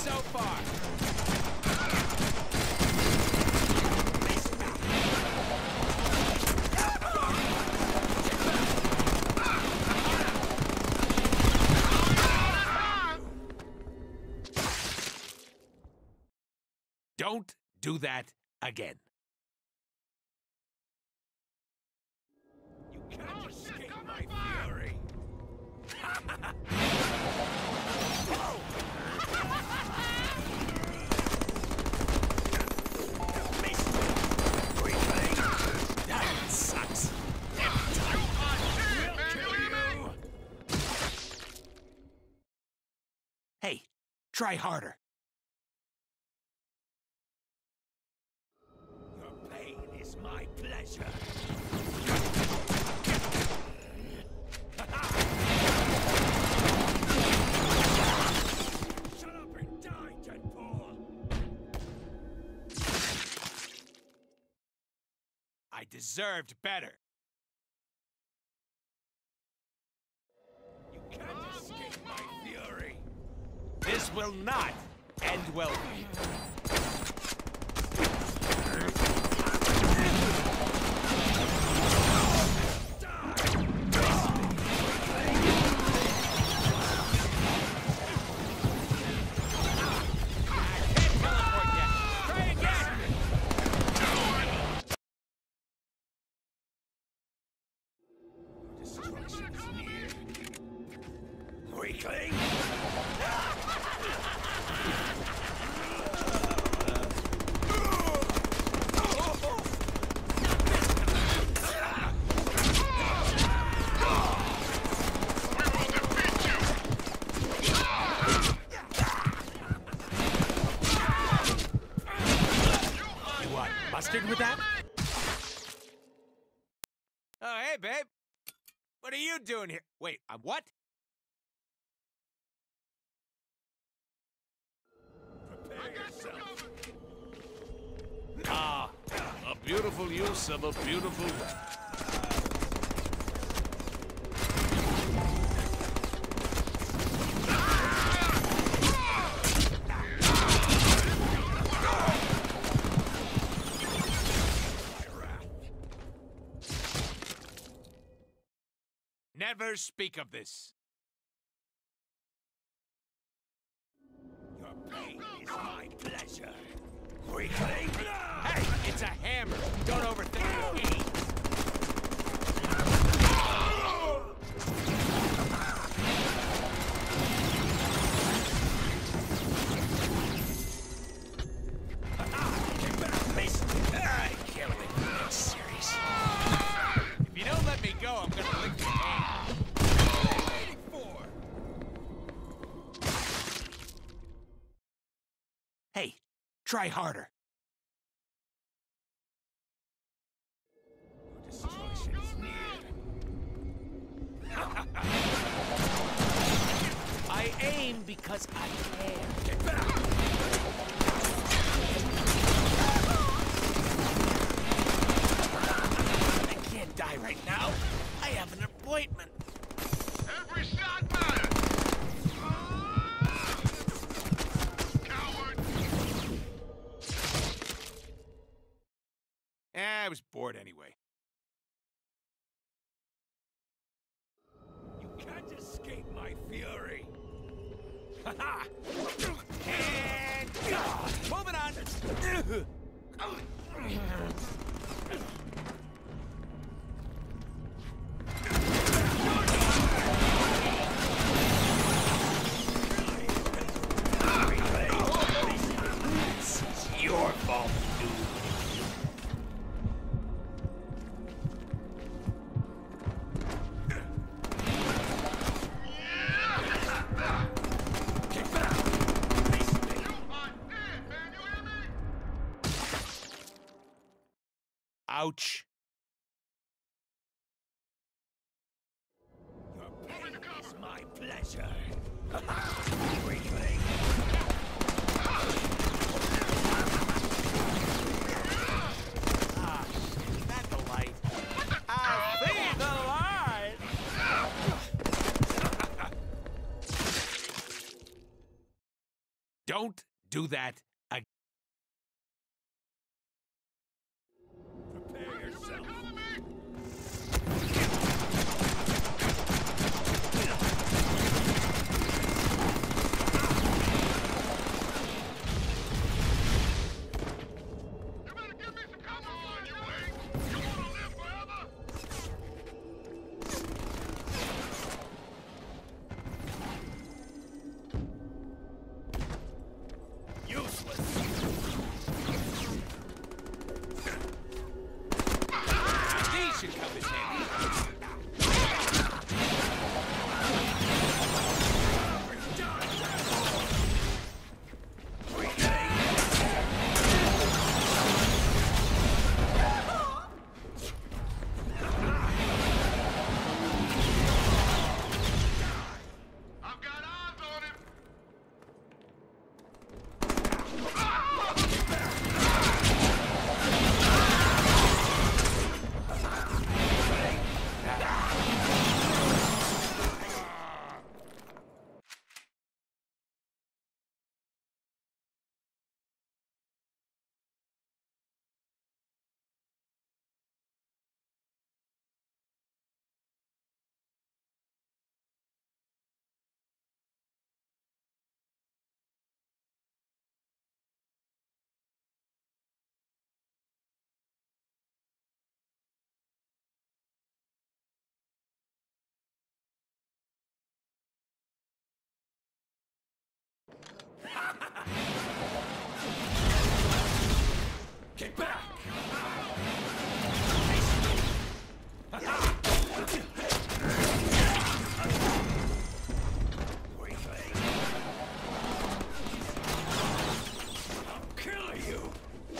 so far. Don't do that again. You can't escape my fury. That sucks. Hey, try harder. Your pain is my pleasure. Shut up and die, Deadpool! I deserved better. You can't escape my fury. This will not end well for you. Destruction is near. Weakling! You want mustard with that? Oh, hey, babe. What are you doing here? Wait, what? Prepare yourself. Ah, a beautiful use of a beautiful... Never speak of this. Your pain is my pleasure. Weakling! Hey, it's a hammer. Don't overthink it. I can't wait for the next series. If you don't let me go, I'm gonna lick your hand. What are you waiting for? Hey, try harder. Your destruction is near. I aim because I care. Get back! I can't die right now. I have an appointment. Every shot matters! Coward! I was bored anyway. You can't escape my fury. And moving on. It's your fault, dude. Get back! You are dead, man, you hear me? Ouch. Your pain is my pleasure. Weakling! Ah, shit, that's the light. I see the light. Don't do that again. You better cover me! You better give me some cover! Come on, you ain't! You wanna live forever? These should come in handy. I've got eyes on him! Get back! I'll kill you!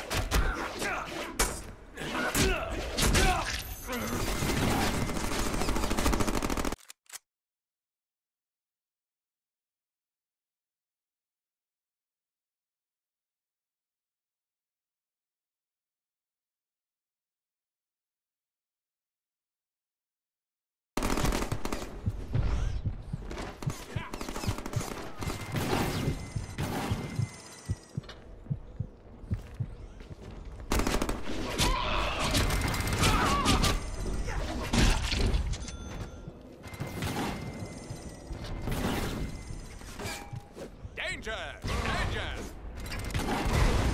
Danger! Danger!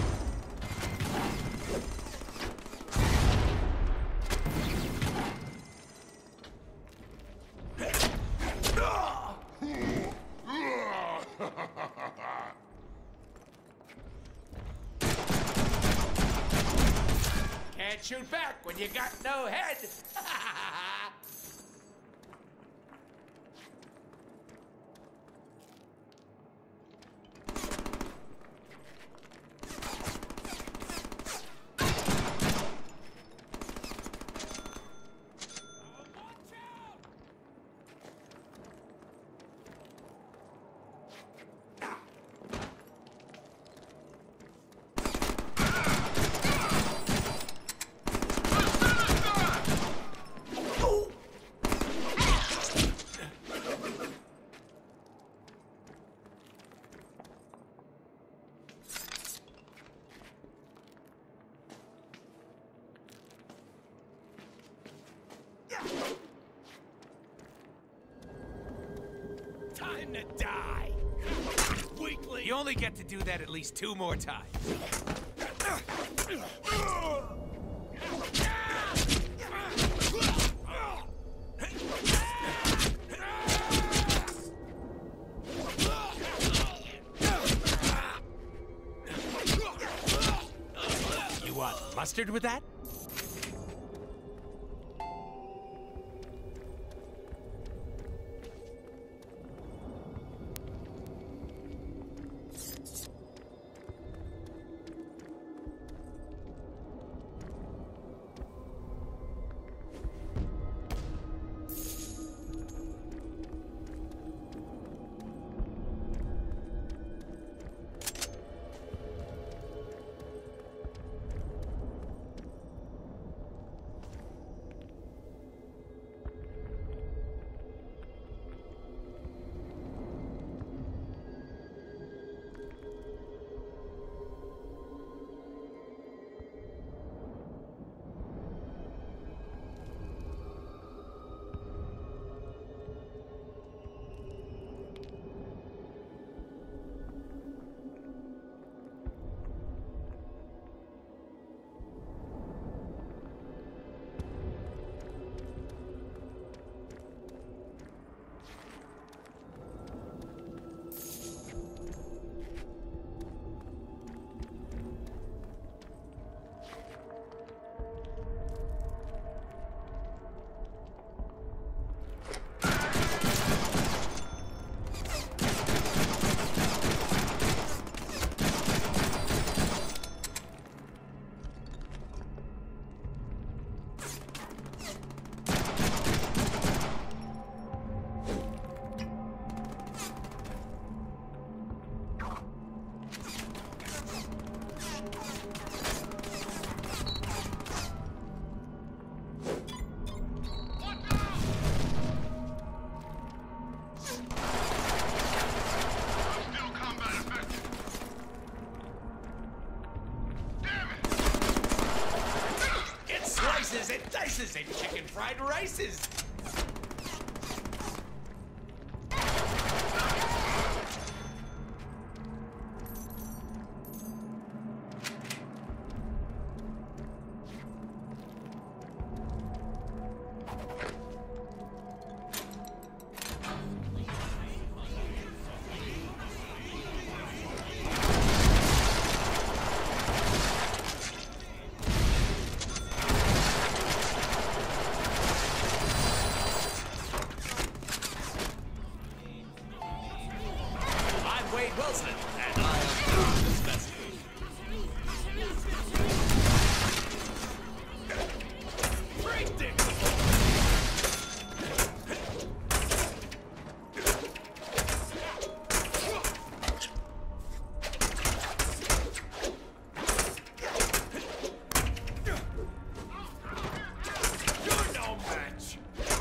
Can't shoot back when you got no head! Time to die! Weakling! You only get to do that at least 2 more times. You want mustard with that? slices and chicken fried rices. Wade Wilson, and I am the specimen. Predictable. You're no match.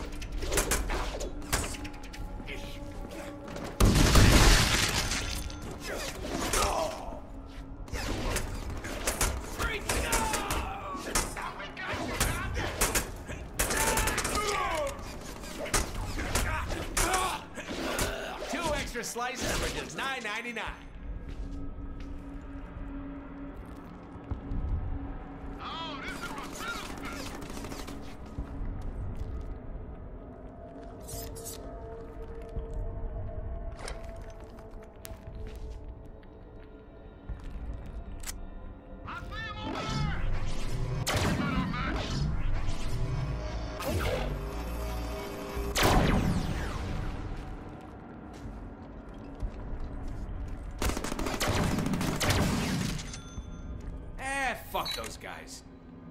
Slices for just $9.99. Oh, this is my benefit. I see him over there. You better match. Fuck those guys.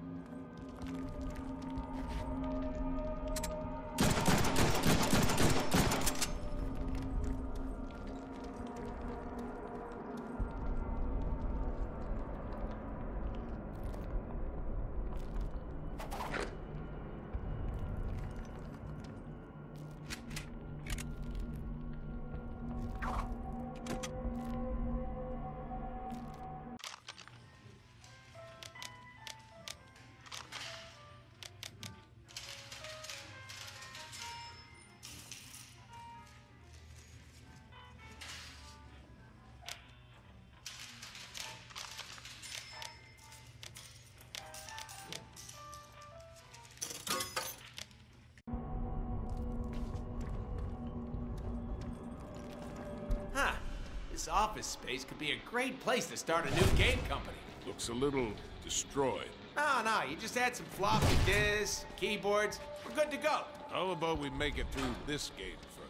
This office space could be a great place to start a new game company. Looks a little destroyed. No, you just add some floppy disks, keyboards, we're good to go. How about we make it through this game first?